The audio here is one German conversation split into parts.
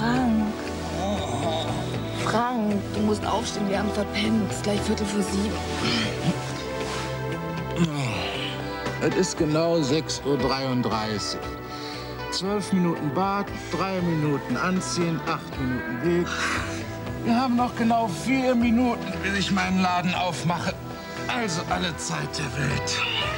Frank. Frank, du musst aufstehen, wir haben verpennt. Es ist gleich 7:15. Es ist genau 6:33 Uhr. 12 Minuten Bad, 3 Minuten anziehen, 8 Minuten Weg. Wir haben noch genau 4 Minuten, bis ich meinen Laden aufmache. Also alle Zeit der Welt.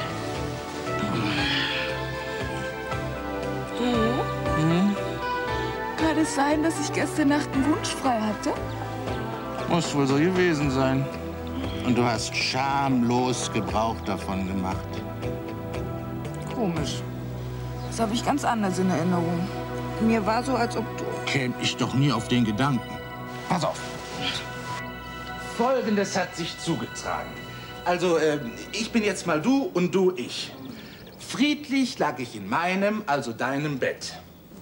Kann es sein, dass ich gestern Nacht einen Wunsch frei hatte? Muss wohl so gewesen sein. Und du hast schamlos Gebrauch davon gemacht. Komisch. Das habe ich ganz anders in Erinnerung. Mir war so, als ob du... Käme ich doch nie auf den Gedanken. Pass auf. Folgendes hat sich zugetragen. Also, ich bin jetzt mal du und du ich. Friedlich lag ich in meinem, also deinem Bett.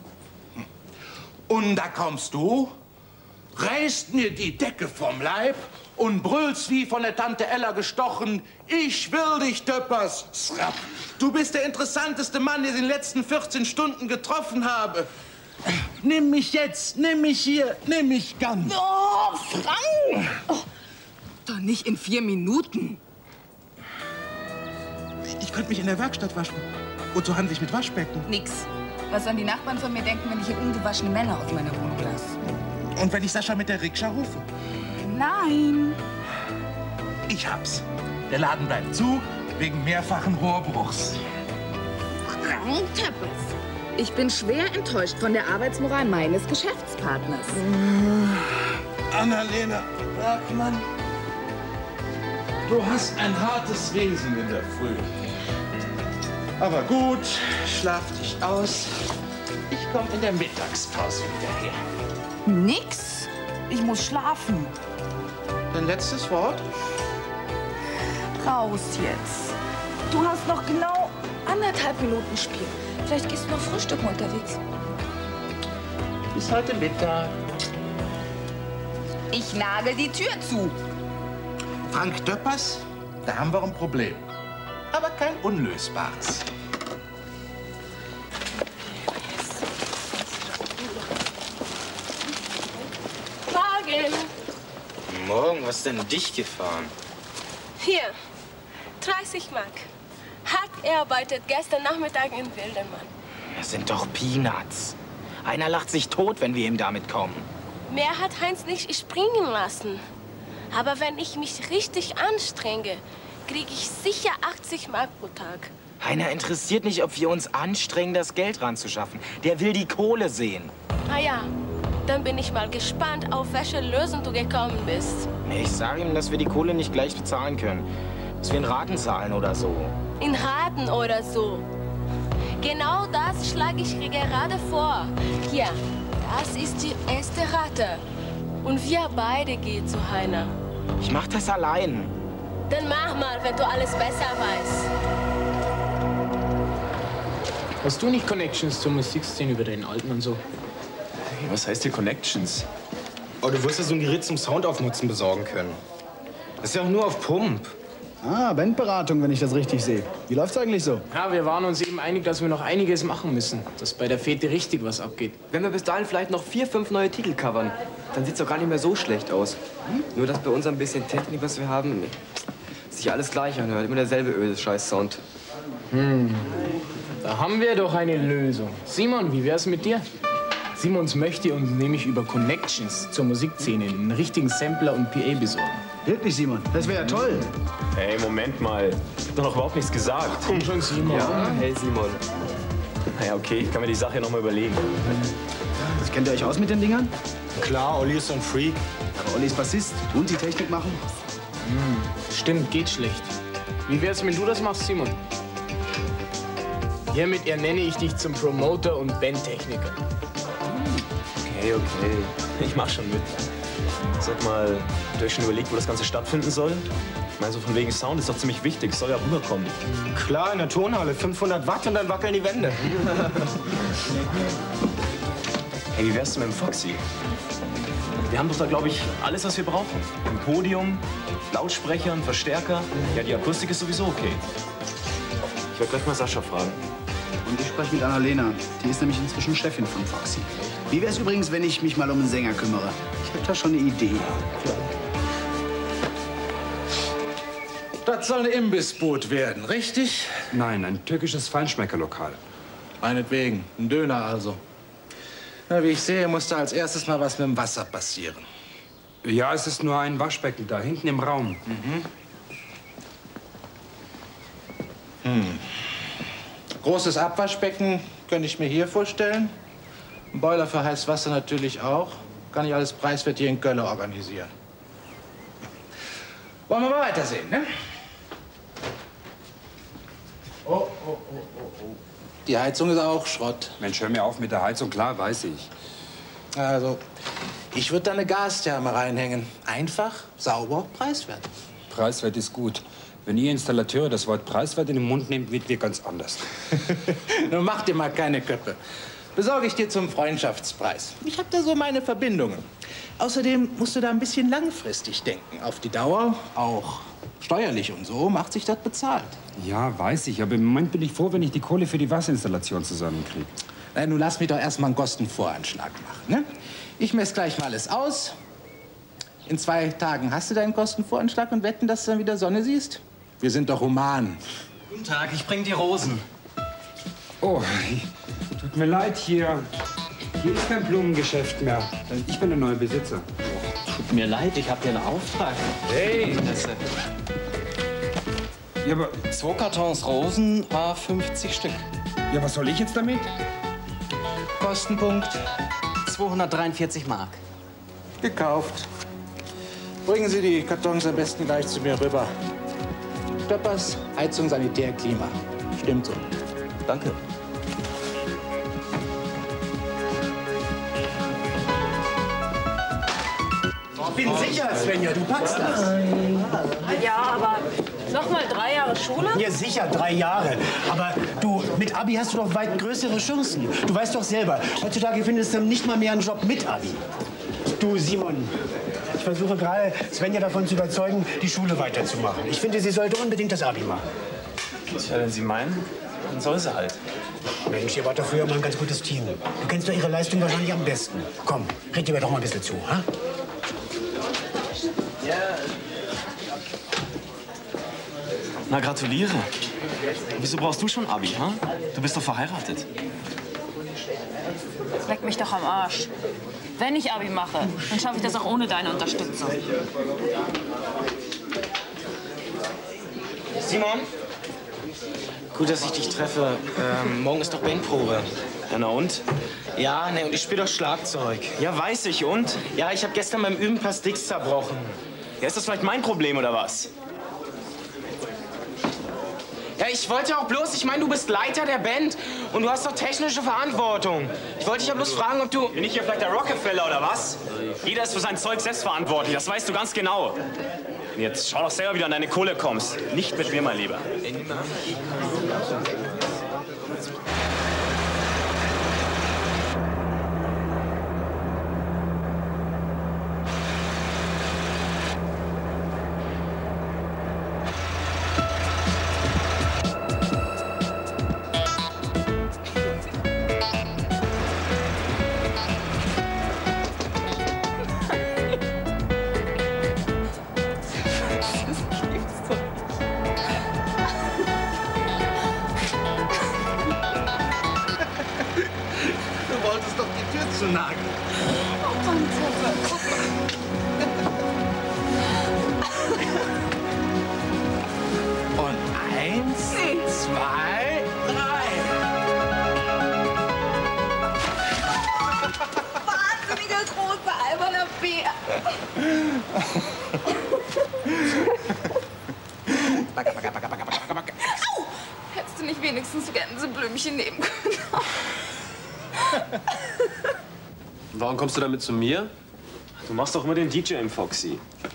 Und da kommst du, reißt mir die Decke vom Leib und brüllst wie von der Tante Ella gestochen: Ich will dich, Töppers. Srapp. Du bist der interessanteste Mann, den ich in den letzten 14 Stunden getroffen habe. Nimm mich jetzt, nimm mich hier, nimm mich ganz. Oh, Frank! Oh, doch nicht in 4 Minuten. Ich könnte mich in der Werkstatt waschen. Wozu handle ich mit Waschbecken? Nix. Was sollen die Nachbarn von mir denken, wenn ich hier ungewaschene Männer aus meiner Wohnung lasse? Und wenn ich Sascha mit der Rikscha rufe? Nein. Ich hab's. Der Laden bleibt zu, wegen mehrfachen Rohrbruchs. Frank Töppers. Ich bin schwer enttäuscht von der Arbeitsmoral meines Geschäftspartners. Annalena Bergmann, du hast ein hartes Wesen in der Früh. Aber gut, schlaf dich aus. Ich komme in der Mittagspause wieder her. Nix. Ich muss schlafen. Dein letztes Wort? Raus jetzt. Du hast noch genau 1,5 Minuten Spiel. Vielleicht gehst du noch frühstücken unterwegs. Bis heute Mittag. Ich nagel die Tür zu. Frank Töppers, da haben wir ein Problem. Aber kein unlösbares. Morgen. Morgen, was ist denn dich gefahren? Hier, 30 Mark. Er arbeitet gestern Nachmittag in Wildermann. Das sind doch Peanuts. Einer lacht sich tot, wenn wir ihm damit kommen. Mehr hat Heinz nicht springen lassen. Aber wenn ich mich richtig anstrenge, kriege ich sicher 80 Mark pro Tag. Heiner interessiert nicht, ob wir uns anstrengen, das Geld ranzuschaffen. Der will die Kohle sehen. Ah ja, dann bin ich mal gespannt, auf welche Lösung du gekommen bist. Ich sage ihm, dass wir die Kohle nicht gleich bezahlen können. Dass wir in Raten zahlen oder so. In Raten oder so. Genau das schlage ich gerade vor. Hier, das ist die erste Rate. Und wir beide gehen zu Heiner. Ich mach das allein. Dann mach mal, wenn du alles besser weißt. Hast du nicht Connections zur Musikszene über den Alten und so? Was heißt hier Connections? Oh, du wirst ja so ein Gerät zum Soundaufnutzen besorgen können. Das ist ja auch nur auf Pump. Ah, Bandberatung, wenn ich das richtig sehe. Wie läuft's eigentlich so? Ja, wir waren uns eben einig, dass wir noch einiges machen müssen, dass bei der Fete richtig was abgeht. Wenn wir bis dahin vielleicht noch 4, 5 neue Titel covern, dann sieht's doch gar nicht mehr so schlecht aus. Nur, dass bei uns ein bisschen Technik, was wir haben, sich alles gleich anhört. Immer derselbe Öl-Scheiß-Sound. Da haben wir doch eine Lösung. Simon, wie wär's mit dir? Simons möchte uns nämlich über Connections zur Musikszene einen richtigen Sampler und PA besorgen. Wirklich, Simon? Das wäre ja toll. Hey, Moment mal. Ich hab doch noch überhaupt nichts gesagt. Komm schon, Simon. Ja, hey Simon. Naja, okay, ich kann mir die Sache noch mal überlegen. Das kennt ihr euch aus mit den Dingern? Klar, Olli ist so ein Freak. Aber Olli ist Bassist und die Technik machen. Stimmt, geht schlecht. Wie wär's, wenn du das machst, Simon? Hiermit ernenne ich dich zum Promoter und Bandtechniker. Okay, okay. Ich mach schon mit. Sag mal, habt ihr euch schon überlegt, wo das Ganze stattfinden soll? Ich meine, so von wegen Sound ist doch ziemlich wichtig. Es soll ja rüberkommen. Klar, in der Turnhalle. 500 Watt und dann wackeln die Wände. Hey, wie wär's denn mit dem Foxy? Wir haben doch da, glaube ich, alles, was wir brauchen. Ein Podium, Lautsprecher, ein Verstärker. Ja, die Akustik ist sowieso okay. Ich werde gleich mal Sascha fragen. Und ich spreche mit Annalena. Die ist nämlich inzwischen Chefin von Foxy. Wie wär's übrigens, wenn ich mich mal um einen Sänger kümmere? Ich habe da schon eine Idee. Das soll eine Imbissboot werden, richtig? Nein, ein türkisches Feinschmeckerlokal. Meinetwegen, ein Döner also. Na, wie ich sehe, muss da als erstes mal was mit dem Wasser passieren. Ja, es ist nur ein Waschbecken da hinten im Raum. Großes Abwaschbecken könnte ich mir hier vorstellen. Ein Boiler für heißes Wasser natürlich auch. Kann ich alles preiswert hier in Köln organisieren. Wollen wir mal weitersehen, ne? Oh. Die Heizung ist auch Schrott. Mensch, hör mir auf mit der Heizung. Klar, weiß ich. Also, ich würde da eine Gastherme reinhängen. Einfach, sauber, preiswert. Preiswert ist gut. Wenn ihr Installateure das Wort preiswert in den Mund nehmt, wird wir ganz anders. Nun mach dir mal keine Köppe. Besorge ich dir zum Freundschaftspreis. Ich habe da so meine Verbindungen. Außerdem musst du da ein bisschen langfristig denken. Auf die Dauer, auch steuerlich und so, macht sich das bezahlt. Ja, weiß ich. Aber im Moment bin ich froh, wenn ich die Kohle für die Wasserinstallation zusammenkriege. Na, nun lass mich doch erst mal einen Kostenvoranschlag machen, ne? Ich messe gleich mal alles aus. In 2 Tagen hast du deinen Kostenvoranschlag und wetten, dass du dann wieder Sonne siehst? Wir sind doch human. Guten Tag, ich bring die Rosen. Oh, tut mir leid, hier ist kein Blumengeschäft mehr. Ich bin der neue Besitzer. Tut mir leid, ich habe hier einen Auftrag. Hey! Ja, aber 2 Kartons Rosen, 50 Stück. ja, was soll ich jetzt damit? Kostenpunkt 243 Mark. gekauft. Bringen Sie die Kartons am besten gleich zu mir rüber. Stöppers, Heizung, Sanitär, Klima. Stimmt so. Danke. Ich bin sicher, Svenja, du packst das. Ja, aber noch mal 3 Jahre Schule? Ja, sicher, 3 Jahre. Aber du, mit Abi hast du doch weit größere Chancen. Du weißt doch selber, heutzutage findest du nicht mal mehr einen Job mit Abi. Du, Simon, ich versuche gerade, Svenja davon zu überzeugen, die Schule weiterzumachen. Ich finde, sie sollte unbedingt das Abi machen. Tja, wenn Sie meinen, dann soll sie halt. Mensch, ihr wart doch früher mal ein ganz gutes Team. Du kennst doch ihre Leistung wahrscheinlich am besten. Komm, red ihr mir doch mal ein bisschen zu, ha? Na, gratuliere. Wieso brauchst du schon Abi, ha? Du bist doch verheiratet. Leck mich doch am Arsch. Wenn ich Abi mache, dann schaffe ich das auch ohne deine Unterstützung. Simon? Gut, dass ich dich treffe. Morgen ist doch Bandprobe. Ja, na und? Ja, ne, und ich spiele doch Schlagzeug. Ja, weiß ich, und? Ja, ich habe gestern beim Üben ein paar Sticks zerbrochen. Ja, ist das vielleicht mein Problem, oder was? Ja, ich wollte auch bloß, ich meine, du bist Leiter der Band und du hast doch technische Verantwortung. Ich wollte dich ja bloß fragen, ob du... Bin ich hier vielleicht der Rockefeller, oder was? Jeder ist für sein Zeug selbst verantwortlich, das weißt du ganz genau. Und jetzt schau doch selber, wie du an deine Kohle kommst. Nicht mit mir, mein Lieber. Du wolltest doch die Tür zu nageln. Oh Mann, Papa, guck mal. Und 1, 2, 3. Wahnsinniger, großer, alberner Bär. Au! Hättest du nicht wenigstens Gänseblümchen nehmen können? Warum kommst du damit zu mir? Du machst doch immer den DJ im Foxy.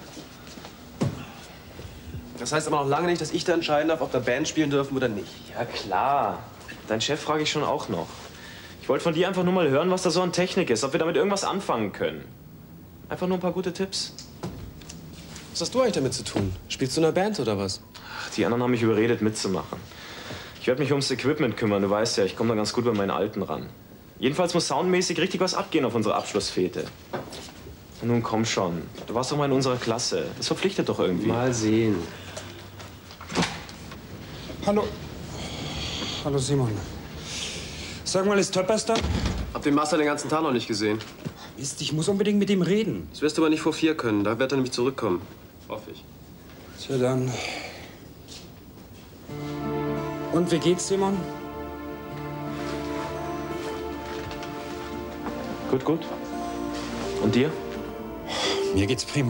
Das heißt aber noch lange nicht, dass ich da entscheiden darf, ob wir Band spielen dürfen oder nicht. Ja, klar. Deinen Chef frage ich schon auch noch. Ich wollte von dir einfach nur mal hören, was da so an Technik ist, ob wir damit irgendwas anfangen können. Einfach nur ein paar gute Tipps. Was hast du eigentlich damit zu tun? Spielst du in einer Band oder was? Ach, die anderen haben mich überredet, mitzumachen. Ich Ich werde mich ums Equipment kümmern. Du weißt ja, ich komme da ganz gut bei meinen Alten ran. Jedenfalls muss soundmäßig richtig was abgehen auf unserer Abschlussfete. Und nun komm schon. Du warst doch mal in unserer Klasse. Das verpflichtet doch irgendwie. Mal sehen. Hallo. Hallo, Simon. Sag mal, ist Töppers da? Hab den Master den ganzen Tag noch nicht gesehen. Mist, ich muss unbedingt mit ihm reden. Das wirst du aber nicht vor 4 können. Da wird er nämlich zurückkommen. Hoffe ich. Tja, dann. Und wie geht's, Simon? Gut, gut. Und dir? Mir geht's prima.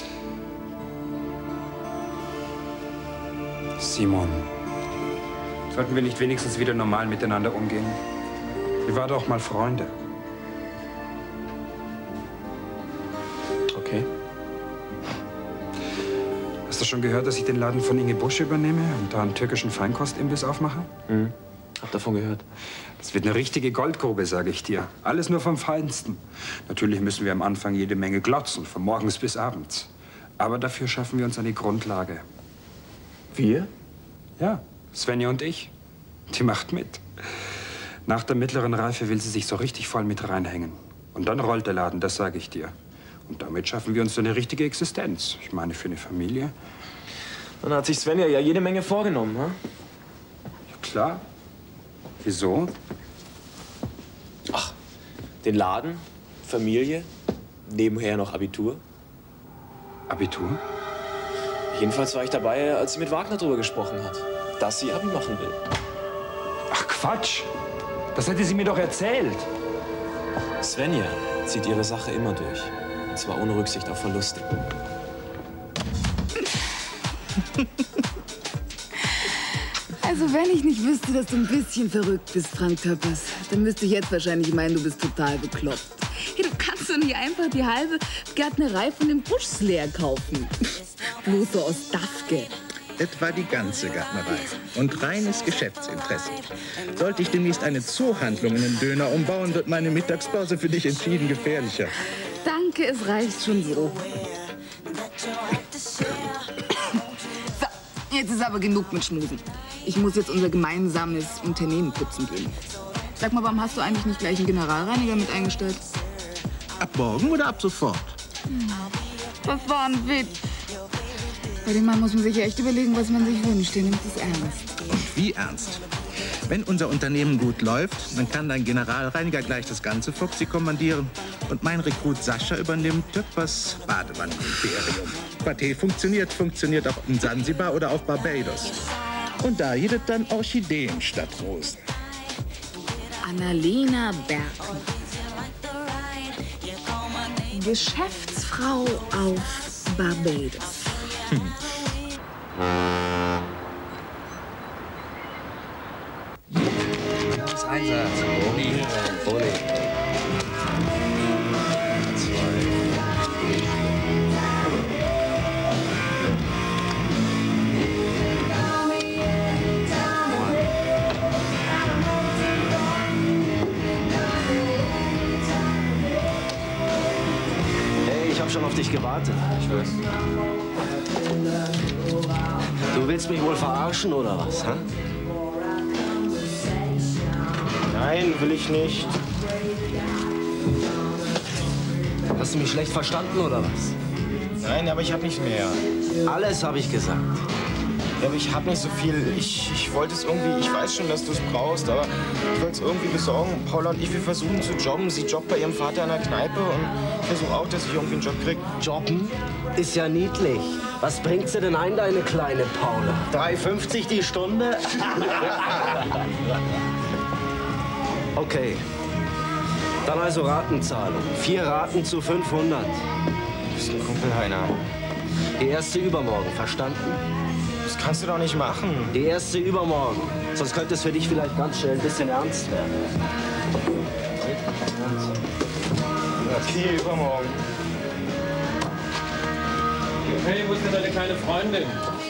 Simon, sollten wir nicht wenigstens wieder normal miteinander umgehen? Wir waren doch mal Freunde. Okay. Hast du schon gehört, dass ich den Laden von Inge Busch übernehme und da einen türkischen Feinkostimbiss aufmache? Mhm. Hab davon gehört. Das wird eine richtige Goldgrube, sage ich dir. Alles nur vom Feinsten. Natürlich müssen wir am Anfang jede Menge glotzen, von morgens bis abends. Aber dafür schaffen wir uns eine Grundlage. Wir? Ja, Svenja und ich. Die macht mit. Nach der mittleren Reife will sie sich so richtig voll mit reinhängen. Und dann rollt der Laden, das sage ich dir. Und damit schaffen wir uns so eine richtige Existenz. Ich meine, für eine Familie. Dann hat sich Svenja ja jede Menge vorgenommen, hm? Ja, klar. Wieso? Ach, den Laden, Familie, nebenher noch Abitur. Abitur? Jedenfalls war ich dabei, als sie mit Wagner drüber gesprochen hat, dass sie Abi machen will. Ach, Quatsch! Das hätte sie mir doch erzählt. Svenja zieht ihre Sache immer durch. Und zwar ohne Rücksicht auf Verluste. Also wenn ich nicht wüsste, dass du ein bisschen verrückt bist, Frank Töppers, dann müsste ich jetzt wahrscheinlich meinen, du bist total bekloppt. Hey, du kannst doch nicht einfach die halbe Gärtnerei von den Buschs leer kaufen. Bloß so aus Dafke. Etwa die ganze Gärtnerei und reines Geschäftsinteresse. Sollte ich demnächst eine Zoohandlung in den Döner umbauen, wird meine Mittagspause für dich entschieden gefährlicher. Danke, es reicht schon so. So, jetzt ist aber genug mit Schmusen. Ich muss jetzt unser gemeinsames Unternehmen putzen gehen. Sag mal, warum hast du eigentlich nicht gleich einen Generalreiniger mit eingestellt? Ab morgen oder ab sofort? Das war ein Witz. Bei dem Mann muss man sich ja echt überlegen, was man sich wünscht. Der nimmt es ernst. Und wie ernst? Wenn unser Unternehmen gut läuft, dann kann dein Generalreiniger gleich das ganze Foxy kommandieren. Und mein Rekrut Sascha übernimmt Töppers Badewanne-Imperium. Quartier funktioniert auch in Sansibar oder auf Barbados. Und da jedet dann Orchideen statt Rosen. Annalena Bergmann. Geschäftsfrau auf Barbados. Einsatz. Boni. Hey, ich hab schon auf dich gewartet. Ich weiß. Du willst mich wohl verarschen, oder was, hä? Nein, will ich nicht. Hast du mich schlecht verstanden, oder was? Nein, aber ich hab nicht mehr. Alles habe ich gesagt. Ja, aber ich hab nicht so viel. Ich wollte es irgendwie, ich weiß schon, dass du es brauchst, aber ich wollte es irgendwie besorgen. Paula und ich, wir versuchen zu jobben. Sie jobbt bei ihrem Vater in der Kneipe und ich versuche auch, dass ich irgendwie einen Job krieg. Jobben? Ist ja niedlich. Was bringt sie denn ein, deine kleine Paula? 3,50 die Stunde? Okay. Dann also Ratenzahlung. 4 Raten zu 500. Du bist ein Kumpel, Heiner. Die erste übermorgen, verstanden? Das kannst du doch nicht machen. Die erste übermorgen. Sonst könnte es für dich vielleicht ganz schnell ein bisschen ernst werden. Okay, übermorgen. Hey, wo ist denn deine kleine Freundin?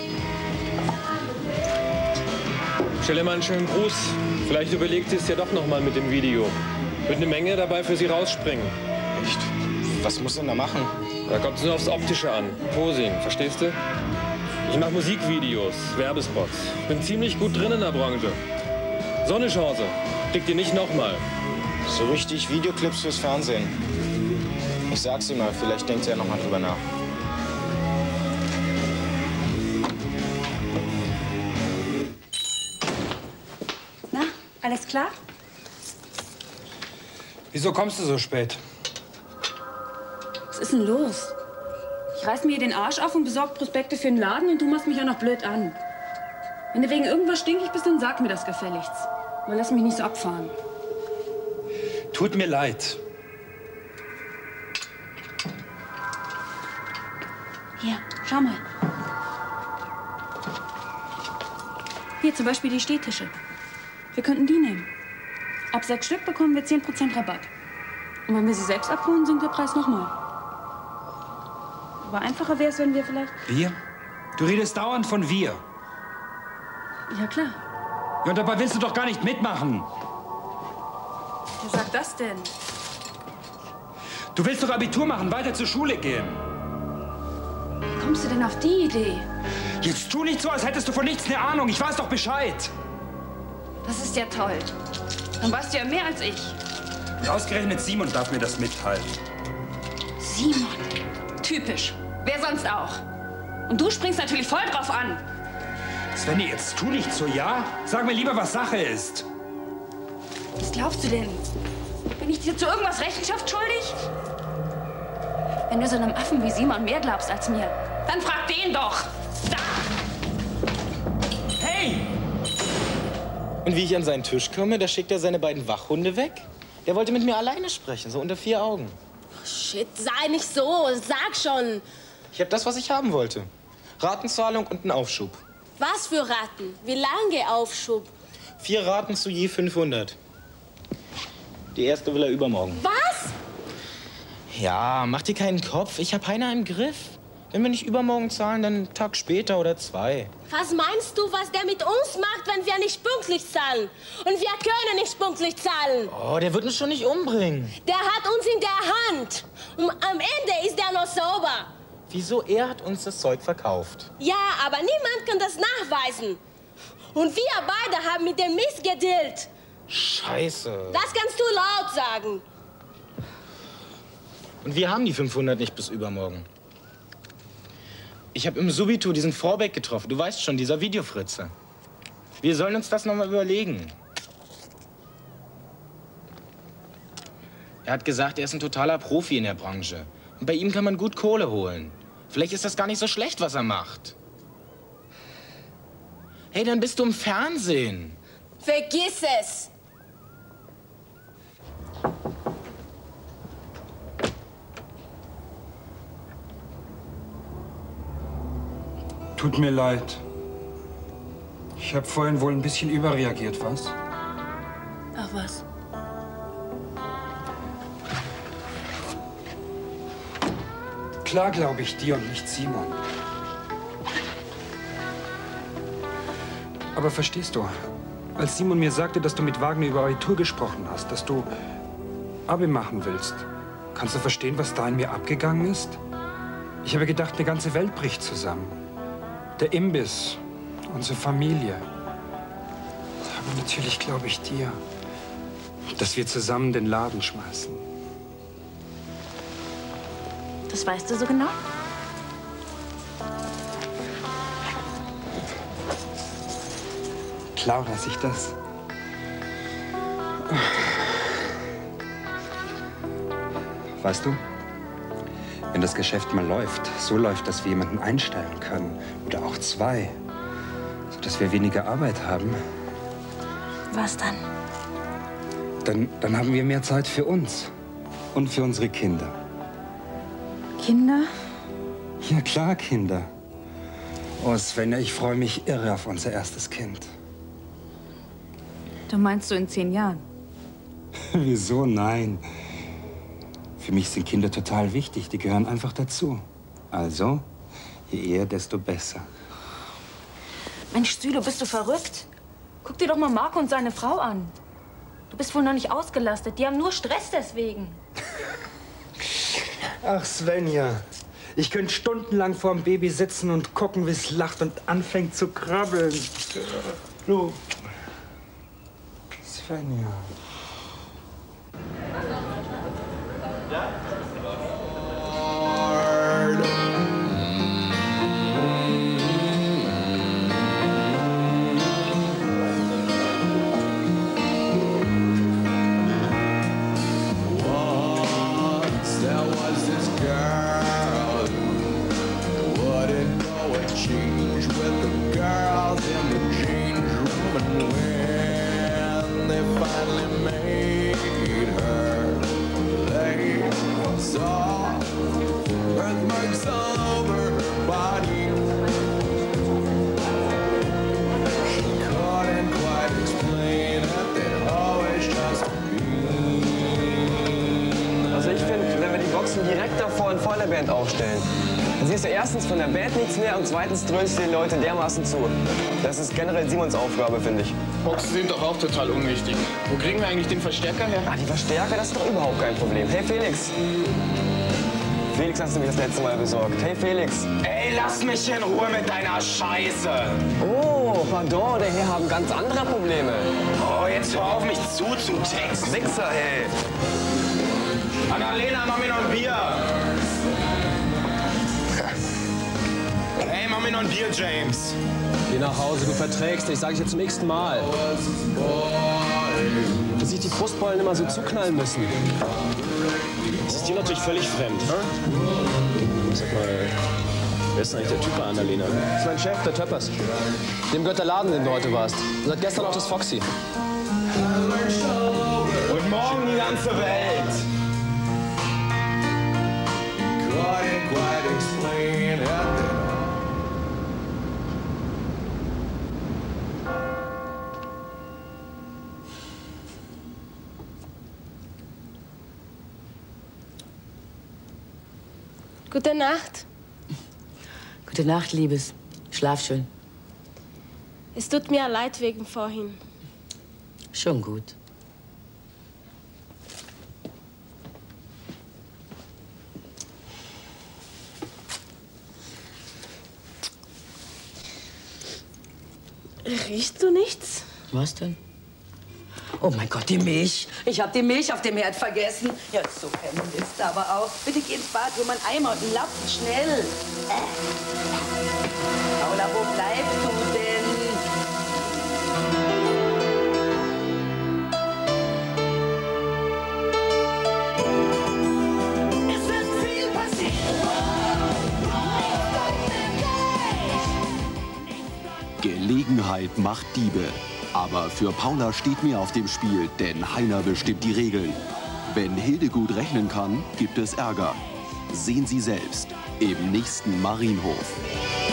Stell ihr mal einen schönen Gruß. Vielleicht überlegt sie es ja doch noch mal mit dem Video. Wird eine Menge dabei für sie rausspringen. Echt? Was muss denn da machen? Da kommt es nur aufs Optische an. Posing, verstehst du? Ich mache Musikvideos, Werbespots. Bin ziemlich gut drin in der Branche. So eine Chance kriegt ihr nicht nochmal. So richtig Videoclips fürs Fernsehen. Ich sag's ihm mal, vielleicht denkt er ja noch mal drüber nach. Na, alles klar? Wieso kommst du so spät? Was ist denn los? Ich reiß mir hier den Arsch auf und besorge Prospekte für den Laden und du machst mich auch noch blöd an. Wenn du wegen irgendwas stinkig bist, dann sag mir das gefälligst. Aber lass mich nicht so abfahren. Tut mir leid. Hier, schau mal. Hier zum Beispiel die Stehtische. Wir könnten die nehmen. Ab 6 Stück bekommen wir 10% Rabatt. Und wenn wir sie selbst abholen, sinkt der Preis nochmal. Aber einfacher wäre es, wenn wir vielleicht... Wir? Du redest dauernd von wir. Ja, klar. Ja, und dabei willst du doch gar nicht mitmachen. Wer sagt das denn? Du willst doch Abitur machen, weiter zur Schule gehen. Wie kommst du denn auf die Idee? Jetzt tu nicht so, als hättest du von nichts eine Ahnung. Ich weiß doch Bescheid. Das ist ja toll. Dann weißt du ja mehr als ich. Und ausgerechnet Simon darf mir das mitteilen. Simon. Typisch. Wer sonst auch. Und du springst natürlich voll drauf an. Svenny, jetzt tu nicht so, ja? Sag mir lieber, was Sache ist. Was glaubst du denn? Bin ich dir zu irgendwas Rechenschaft schuldig? Wenn du so einem Affen wie Simon mehr glaubst als mir, dann frag den doch. Da! Hey! Und wie ich an seinen Tisch komme, da schickt er seine beiden Wachhunde weg. Der wollte mit mir alleine sprechen, so unter 4 Augen. Oh, shit, sei nicht so. Sag schon. Ich habe das, was ich haben wollte. Ratenzahlung und einen Aufschub. Was für Raten? Wie lange Aufschub? 4 Raten zu je 500. Die erste will er übermorgen. Was? Ja, mach dir keinen Kopf. Ich habe Heiner im Griff. Wenn wir nicht übermorgen zahlen, dann einen Tag später oder 2. Was meinst du, was der mit uns macht, wenn wir nicht pünktlich zahlen? Und wir können nicht pünktlich zahlen. Oh, der wird uns schon nicht umbringen. Der hat uns in der Hand. Und am Ende ist er noch sauber. Wieso? Er hat uns das Zeug verkauft. Ja, aber niemand kann das nachweisen. Und wir beide haben mit dem Mist gedealt. Scheiße. Das kannst du laut sagen. Und wir haben die 500 nicht bis übermorgen. Ich habe im Subito diesen Vorbeck getroffen. Du weißt schon, dieser Videofritze. Wir sollen uns das noch mal überlegen. Er hat gesagt, er ist ein totaler Profi in der Branche. Und bei ihm kann man gut Kohle holen. Vielleicht ist das gar nicht so schlecht, was er macht. Hey, dann bist du im Fernsehen. Vergiss es. Tut mir leid. Ich habe vorhin wohl ein bisschen überreagiert, was? Ach was. Klar glaube ich dir und nicht Simon. Aber verstehst du, als Simon mir sagte, dass du mit Wagner über Abitur gesprochen hast, dass du Abi machen willst, kannst du verstehen, was da in mir abgegangen ist? Ich habe gedacht, eine ganze Welt bricht zusammen. Der Imbiss, unsere Familie. Aber natürlich glaube ich dir, dass wir zusammen den Laden schmeißen. Das weißt du so genau? Klar weiß ich das. Weißt du, wenn das Geschäft mal läuft, so läuft, dass wir jemanden einstellen können, oder auch 2, sodass wir weniger Arbeit haben, Was dann? dann haben wir mehr Zeit für uns und für unsere Kinder. Kinder? Ja, klar, Kinder. Oh, Svenja, ich freue mich irre auf unser erstes Kind. Du meinst so in 10 Jahren? Wieso? Nein. Für mich sind Kinder total wichtig. Die gehören einfach dazu. Also, je eher, desto besser. Mensch, Sülo, bist du verrückt? Guck dir doch mal Marco und seine Frau an. Du bist wohl noch nicht ausgelastet. Die haben nur Stress deswegen. Ach, Svenja. Ich könnte stundenlang vorm Baby sitzen und gucken, wie es lacht und anfängt zu krabbeln. Du. Svenja. Also ich finde, wenn wir die Boxen direkt davor und vor der Band aufstellen, dann siehst du erstens von der Band nichts mehr und zweitens dröhnst du die Leute dermaßen zu. Das ist generell Simons Aufgabe, finde ich. Boxen sind doch auch total unwichtig. Wo kriegen wir eigentlich den Verstärker her? Ah, die Verstärker, das ist doch überhaupt kein Problem. Hey Felix. Felix, hast du mir das letzte Mal besorgt. Hey Felix. Ey, lass mich in Ruhe mit deiner Scheiße. Oh, pardon, der Herr haben ganz andere Probleme. Oh, jetzt hör auf mich zu texten. Wichser, ey. Annalena, mach mir noch ein Bier. Hey, mach mir noch ein Bier, James. Geh nach Hause, du verträgst dich, sag ich jetzt zum x-ten Mal. Dass sich die Brustbeulen immer so zuknallen müssen. Das ist dir natürlich völlig fremd. Sag mal, wer ist denn eigentlich der Typ bei Annalena? Das ist mein Chef, der Töppers. Dem gehört der Laden, in dem du heute warst. Seit gestern auch das Foxy. Und morgen die ganze Welt. Gute Nacht. Gute Nacht, Liebes. Schlaf schön. Es tut mir leid wegen vorhin. Schon gut. Riechst du nichts? Was denn? Oh mein Gott, die Milch. Ich habe die Milch auf dem Herd vergessen. Ja, so feminist aber auch. Bitte geh ins Bad, hol mal einen Eimer und einen Lappen, schnell. Paula, wo bleibst du denn? Es wird viel passieren. Gelegenheit macht Diebe. Aber für Paula steht mehr auf dem Spiel, denn Heiner bestimmt die Regeln. Wenn Hilde gut rechnen kann, gibt es Ärger. Sehen Sie selbst im nächsten Marienhof.